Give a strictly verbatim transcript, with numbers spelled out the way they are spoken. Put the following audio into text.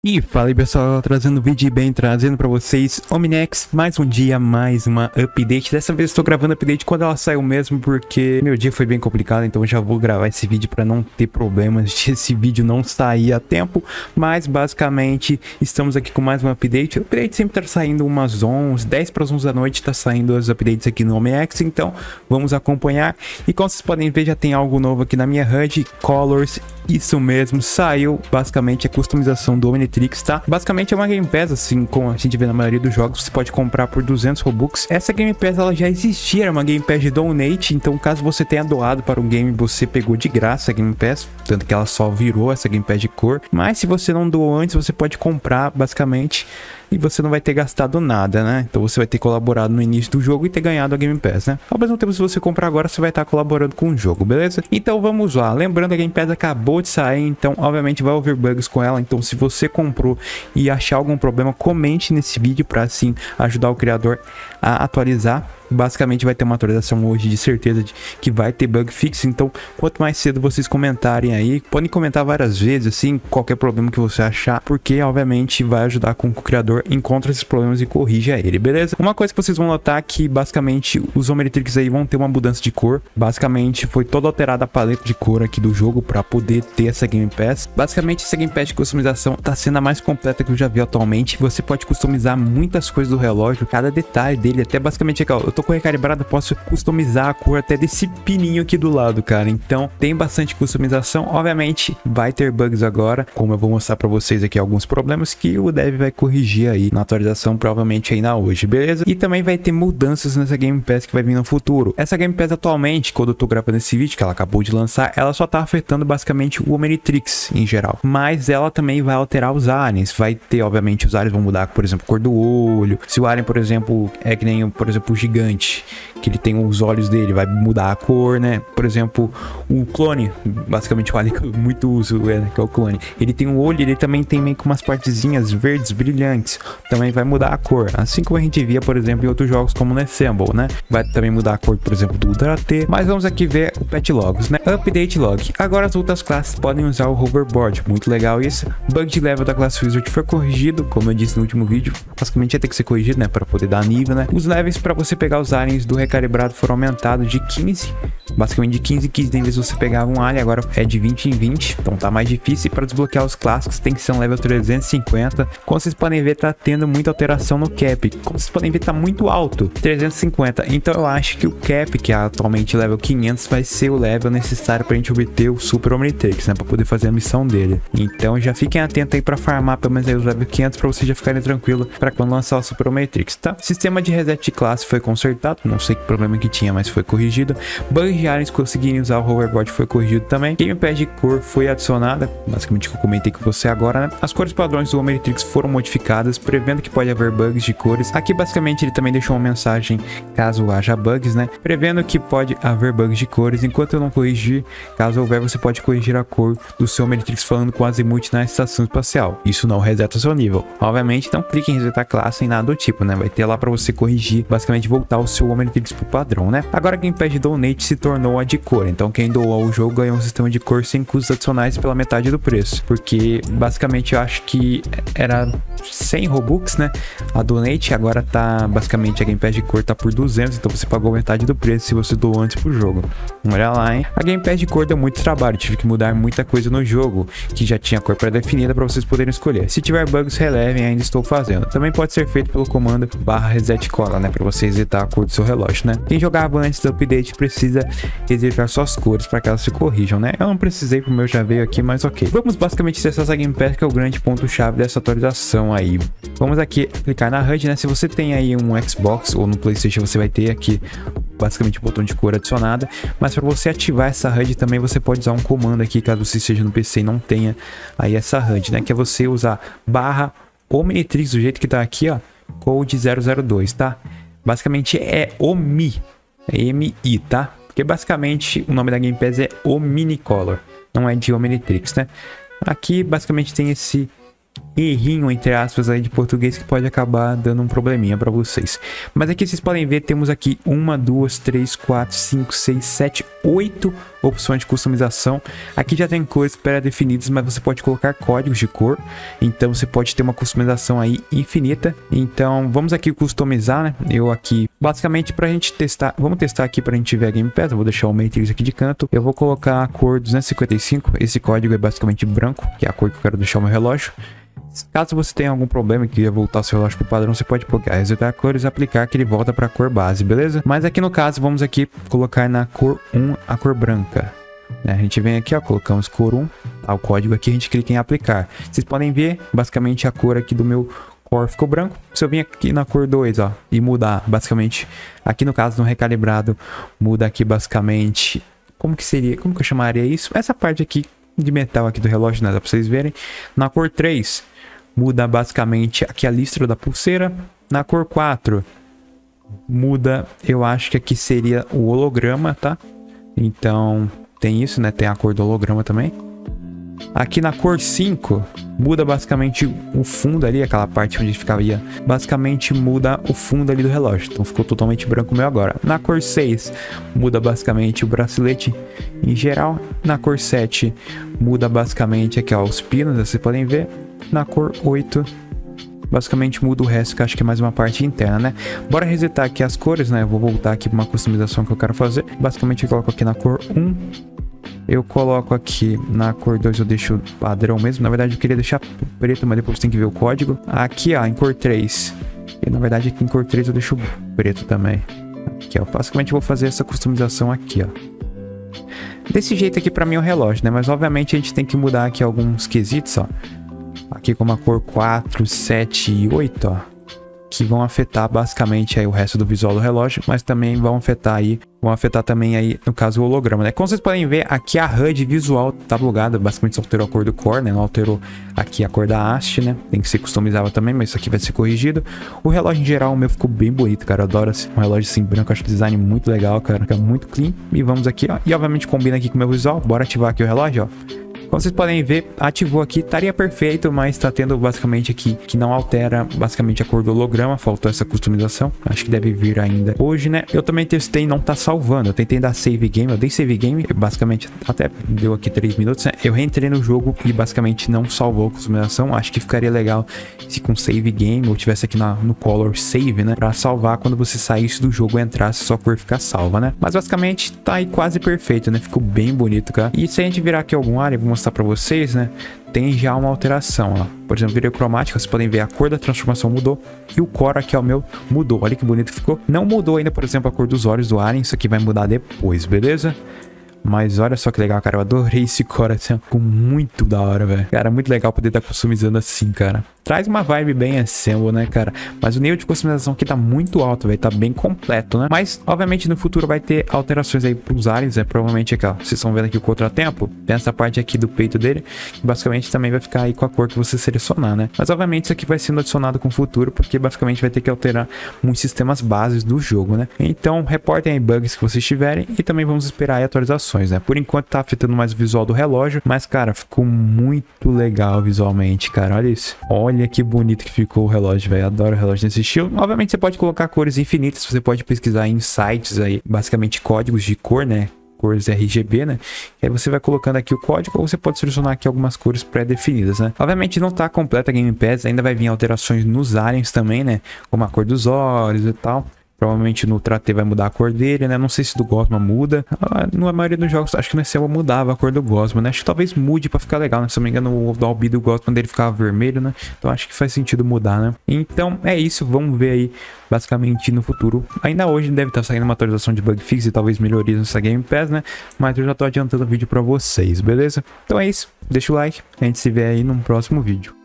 E fala aí pessoal, trazendo vídeo bem, trazendo pra vocês Omnix, mais um dia, mais uma update. Dessa vez estou gravando update quando ela saiu mesmo, porque meu dia foi bem complicado, então eu já vou gravar esse vídeo pra não ter problemas de esse vídeo não sair a tempo. Mas basicamente estamos aqui com mais um update. O update sempre tá saindo umas onze, dez para as onze da noite, tá saindo os updates aqui no Omnix, então vamos acompanhar. E como vocês podem ver, já tem algo novo aqui na minha H U D, Colors. Isso mesmo, saiu basicamente a customização do Omnitrix, tá? Basicamente é uma Game Pass, assim como a gente vê na maioria dos jogos, você pode comprar por duzentos Robux. Essa Game Pass, ela já existia, era uma Game Pass de Donate, então caso você tenha doado para um game, você pegou de graça a Game Pass, tanto que ela só virou essa Game Pass de cor. Mas se você não doou antes, você pode comprar, basicamente, e você não vai ter gastado nada, né? Então você vai ter colaborado no início do jogo e ter ganhado a Game Pass, né? Ao mesmo tempo, se você comprar agora, você vai estar colaborando com o jogo, beleza? Então vamos lá. Lembrando, a Game Pass acabou de sair, então obviamente vai haver bugs com ela. Então se você comprou e achar algum problema, comente nesse vídeo para assim ajudar o criador a atualizar. Basicamente vai ter uma atualização hoje de certeza de que vai ter bug fix, então quanto mais cedo vocês comentarem aí, podem comentar várias vezes assim, qualquer problema que você achar, porque obviamente vai ajudar com que o criador encontre esses problemas e corrija ele, beleza? Uma coisa que vocês vão notar é que basicamente os Omnitrix aí vão ter uma mudança de cor. Basicamente foi toda alterada a paleta de cor aqui do jogo para poder ter essa Game Pass. Basicamente essa Game Pass de customização tá sendo a mais completa que eu já vi atualmente. Você pode customizar muitas coisas do relógio, cada detalhe dele, até basicamente aqui, ó, eu tô com recalibrado, posso customizar a cor até desse pininho aqui do lado, cara. Então tem bastante customização. Obviamente vai ter bugs agora, como eu vou mostrar pra vocês aqui alguns problemas que o dev vai corrigir aí na atualização, provavelmente aí na hoje, beleza? E também vai ter mudanças nessa Game Pass que vai vir no futuro. Essa Game Pass atualmente, quando eu tô gravando esse vídeo, que ela acabou de lançar, ela só tá afetando basicamente o Omnitrix em geral, mas ela também vai alterar os aliens. Vai ter, obviamente, os aliens vão mudar, por exemplo, a cor do olho. Se o alien, por exemplo, é que nem, por exemplo, o gigante, que ele tem os olhos dele, vai mudar a cor, né? Por exemplo, o clone, basicamente o alien que eu muito uso, é, que é o clone, ele tem um olho, ele também tem meio que umas partezinhas verdes brilhantes, também vai mudar a cor, assim como a gente via, por exemplo, em outros jogos como no Assemble, né? Vai também mudar a cor, por exemplo, do Ultra T. Mas vamos aqui ver o patch logs, né? Update log. Agora as outras classes podem usar o hoverboard, muito legal isso. Bug de level da classe Wizard foi corrigido, como eu disse no último vídeo, basicamente ia ter que ser corrigido, né? Para poder dar nível, né? Os levels para você pegar os aliens do recalibrado foram aumentados de quinze, basicamente de quinze em quinze, em vez de você pegava um alien, agora é de vinte em vinte, então tá mais difícil. Para desbloquear os clássicos tem que ser um level trezentos e cinquenta. Como vocês podem ver, tá tendo muita alteração no cap, como vocês podem ver, tá muito alto, trezentos e cinquenta. Então eu acho que o cap, que é atualmente level quinhentos, vai ser o level necessário pra gente obter o Super Omnitrix, né, pra poder fazer a missão dele. Então já fiquem atentos aí pra farmar pelo menos aí os level quinhentos, pra vocês já ficarem tranquilos pra quando lançar o Super Omnitrix, tá? Sistema de reset de classe foi consertado, não sei que problema que tinha, mas foi corrigido. Bugs de aliens conseguirem usar o hoverboard foi corrigido também. Game Pass de cor foi adicionada, basicamente que eu comentei com você agora, né? As cores padrões do Omnitrix foram modificadas, prevendo que pode haver bugs de cores. Aqui basicamente ele também deixou uma mensagem caso haja bugs, né? Prevendo que pode haver bugs de cores. Enquanto eu não corrigir, caso houver, você pode corrigir a cor do seu Omnitrix falando com Azimuth na estação espacial. Isso não reseta o seu nível. Obviamente, não clique em resetar a classe nem nada do tipo, né? Vai ter lá para você corrigir, basicamente voltar o seu Omnitrix pro padrão, né? Agora a Game Pass de Donate se tornou a de cor, então quem doou o jogo ganhou um sistema de cor sem custos adicionais pela metade do preço, porque basicamente eu acho que era cem Robux, né? A Donate agora tá, basicamente a Game Pass de cor tá por duzentos, então você pagou metade do preço se você doou antes pro jogo. Olha lá, hein? A Game Pass de cor deu muito trabalho, tive que mudar muita coisa no jogo, que já tinha cor pré-definida para vocês poderem escolher. Se tiver bugs, relevem, ainda estou fazendo. Também pode ser feito pelo comando barra reset cola, né? Para você resetar a cor do seu relógio, né? Quem jogava antes do update precisa resetar suas cores para que elas se corrijam, né? Eu não precisei, porque o meu já veio aqui, mas ok. Vamos basicamente acessar essa Game Pass, que é o grande ponto-chave dessa atualização aí. Vamos aqui clicar na H U D, né? Se você tem aí um Xbox ou no PlayStation, você vai ter aqui basicamente o botão de cor adicionada, mas para você ativar essa H U D também você pode usar um comando aqui, caso você esteja no P C e não tenha aí essa H U D, né? Que é você usar barra Omnitrix do jeito que tá aqui, ó, code zero zero dois, tá? Basicamente é Omi, é M I, tá? Porque basicamente o nome da Game Pass é Omnicolor, não é de Omnitrix, né? Aqui basicamente tem esse errinho, entre aspas, aí de português que pode acabar dando um probleminha pra vocês. Mas aqui vocês podem ver, temos aqui uma, duas, três, quatro, cinco, seis, sete, oito opções de customização. Aqui já tem cores pré-definidas, mas você pode colocar códigos de cor. Então você pode ter uma customização aí infinita. Então vamos aqui customizar, né? Eu aqui, basicamente pra gente testar, vamos testar aqui pra gente ver a Game Pass. Eu vou deixar o Matrix aqui de canto. Eu vou colocar a cor duzentos e cinquenta e cinco. Esse código é basicamente branco, que é a cor que eu quero deixar o meu relógio. Caso você tenha algum problema e queira voltar seu relógio para o padrão, você pode pegar, resetar cores e aplicar que ele volta para a cor base, beleza? Mas aqui no caso, vamos aqui colocar na cor um a cor branca. Né? A gente vem aqui, ó, colocamos cor um, tá? O código aqui, a gente clica em aplicar. Vocês podem ver, basicamente, a cor aqui do meu core ficou branco. Se eu vim aqui na cor dois, ó, e mudar, basicamente, aqui no caso, no recalibrado, muda aqui, basicamente, como que seria, como que eu chamaria isso? Essa parte aqui de metal aqui do relógio, né? Dá pra vocês verem. Na cor três, muda basicamente aqui a listra da pulseira. Na cor quatro, muda, eu acho que aqui seria o holograma, tá? Então, tem isso, né? Tem a cor do holograma também. Aqui na cor cinco, muda basicamente o fundo ali, aquela parte onde ficaria. Basicamente muda o fundo ali do relógio. Então ficou totalmente branco o meu agora. Na cor seis, muda basicamente o bracelete em geral. Na cor sete, muda basicamente aqui, ó, os pinos, vocês podem ver. Na cor oito, basicamente muda o resto, que acho que é mais uma parte interna, né? Bora resetar aqui as cores, né? Eu vou voltar aqui para uma customização que eu quero fazer. Basicamente eu coloco aqui na cor um. Eu coloco aqui na cor dois, eu deixo padrão mesmo. Na verdade eu queria deixar preto, mas depois tem que ver o código. Aqui, ó, em cor três. E na verdade aqui em cor três eu deixo preto também. Aqui, ó. Basicamente eu vou fazer essa customização aqui, ó. Desse jeito aqui pra mim é o relógio, né? Mas obviamente a gente tem que mudar aqui alguns quesitos, ó. Aqui como a cor quatro, sete e oito, ó. Que vão afetar basicamente aí o resto do visual do relógio, mas também vão afetar aí, vão afetar também aí, no caso, o holograma, né? Como vocês podem ver, aqui a H U D visual tá bugada, basicamente só alterou a cor do core, né? Não alterou aqui a cor da haste, né? Tem que ser customizável também, mas isso aqui vai ser corrigido. O relógio em geral, o meu ficou bem bonito, cara. Eu adoro assim, um relógio assim branco, acho o design muito legal, cara. Fica muito clean. E vamos aqui, ó. E obviamente combina aqui com o meu visual. Bora ativar aqui o relógio, ó. Como vocês podem ver, ativou aqui, estaria perfeito, mas tá tendo basicamente aqui que não altera basicamente a cor do holograma, faltou essa customização, acho que deve vir ainda hoje, né? Eu também testei, não tá salvando, eu tentei dar save game, eu dei save game, basicamente até deu aqui três minutos, né? Eu reentrei no jogo e basicamente não salvou a customização, acho que ficaria legal se com save game ou tivesse aqui na, no color save, né? Pra salvar quando você saísse do jogo e entrasse, sua cor ficar salva, né? Mas basicamente tá aí quase perfeito, né? Ficou bem bonito, cara. E se a gente virar aqui algum área, vou mostrar pra vocês, né? Tem já uma alteração, ó. Por exemplo, virei cromática, vocês podem ver a cor da transformação mudou e o core aqui, ó, meu, mudou. Olha que bonito ficou. Não mudou ainda, por exemplo, a cor dos olhos do Alien. Isso aqui vai mudar depois, beleza? Mas olha só que legal, cara. Eu adorei esse core, assim, ficou muito da hora, velho. Cara, muito legal poder estar customizando assim, cara. Traz uma vibe bem Assemble, né, cara? Mas o nível de customização aqui tá muito alto, velho. Tá bem completo, né? Mas, obviamente, no futuro vai ter alterações aí pros aliens, né? Provavelmente aqui, ó. Vocês estão vendo aqui o contratempo. Tem essa parte aqui do peito dele. Que basicamente também vai ficar aí com a cor que você selecionar, né? Mas, obviamente, isso aqui vai sendo adicionado com o futuro. Porque, basicamente, vai ter que alterar muitos sistemas bases do jogo, né? Então, reportem aí bugs que vocês tiverem. E também vamos esperar aí atualizações, né? Por enquanto, tá afetando mais o visual do relógio. Mas, cara, ficou muito legal visualmente, cara. Olha isso. Olha Olha que bonito que ficou o relógio, velho. Adoro o relógio nesse estilo. Obviamente você pode colocar cores infinitas. Você pode pesquisar em sites aí, basicamente códigos de cor, né? Cores R G B, né? E aí você vai colocando aqui o código, ou você pode selecionar aqui algumas cores pré-definidas, né? Obviamente não tá completa a Game Pass, ainda vai vir alterações nos aliens também, né? Como a cor dos olhos e tal. Provavelmente no Trate vai mudar a cor dele, né? Não sei se do Gosma muda. Ah, na maioria dos jogos, acho que no Assemble mudava a cor do Gosma, né? Acho que talvez mude pra ficar legal, né? Se eu não me engano, o Dolby do Gosma dele ficava vermelho, né? Então acho que faz sentido mudar, né? Então é isso, vamos ver aí, basicamente, no futuro. Ainda hoje deve estar saindo uma atualização de bug fix e talvez melhorias nessa Game Pass, né? Mas eu já tô adiantando o vídeo pra vocês, beleza? Então é isso, deixa o like, a gente se vê aí num próximo vídeo.